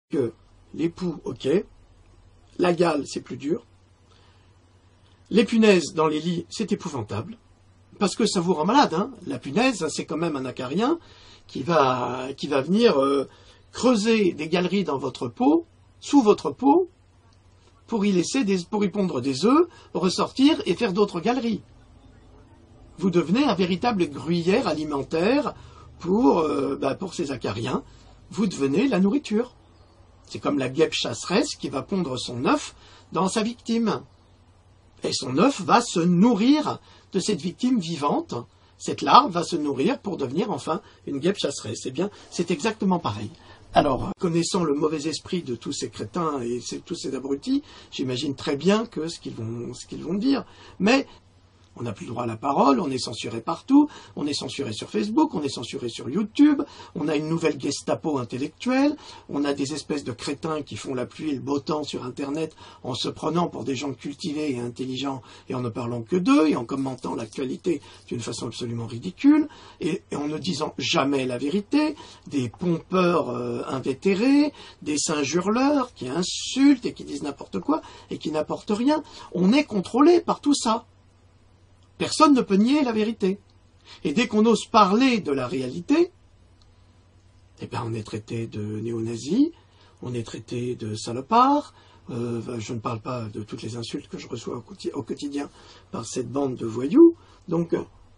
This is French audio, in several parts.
que les poux, ok, la gale, c'est plus dur, les punaises dans les lits, c'est épouvantable, parce que ça vous rend malade, hein. La punaise, c'est quand même un acarien qui va venir creuser des galeries dans votre peau, sous votre peau, pour y pondre des œufs, ressortir et faire d'autres galeries. Vous devenez un véritable gruyère alimentaire pour ces acariens. Vous devenez la nourriture. C'est comme la guêpe chasseresse qui va pondre son œuf dans sa victime. Et son œuf va se nourrir de cette victime vivante. Cette larve va se nourrir pour devenir enfin une guêpe chasseresse. Eh bien, c'est exactement pareil. Alors, connaissant le mauvais esprit de tous ces crétins et tous ces abrutis, j'imagine très bien que ce qu'ils vont dire. Mais on n'a plus le droit à la parole, on est censuré partout, on est censuré sur Facebook, on est censuré sur YouTube, on a une nouvelle Gestapo intellectuelle, on a des espèces de crétins qui font la pluie et le beau temps sur Internet en se prenant pour des gens cultivés et intelligents et en ne parlant que d'eux et en commentant l'actualité d'une façon absolument ridicule et en ne disant jamais la vérité, des pompeurs invétérés, des singes hurleurs qui insultent et qui disent n'importe quoi et qui n'apportent rien. On est contrôlé par tout ça. Personne ne peut nier la vérité. Et dès qu'on ose parler de la réalité, eh ben on est traité de néo-nazis, on est traité de salopards, je ne parle pas de toutes les insultes que je reçois au quotidien par cette bande de voyous. Donc,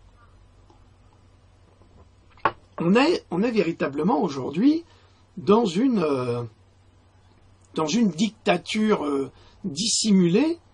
on est véritablement aujourd'hui dans une dictature dissimulée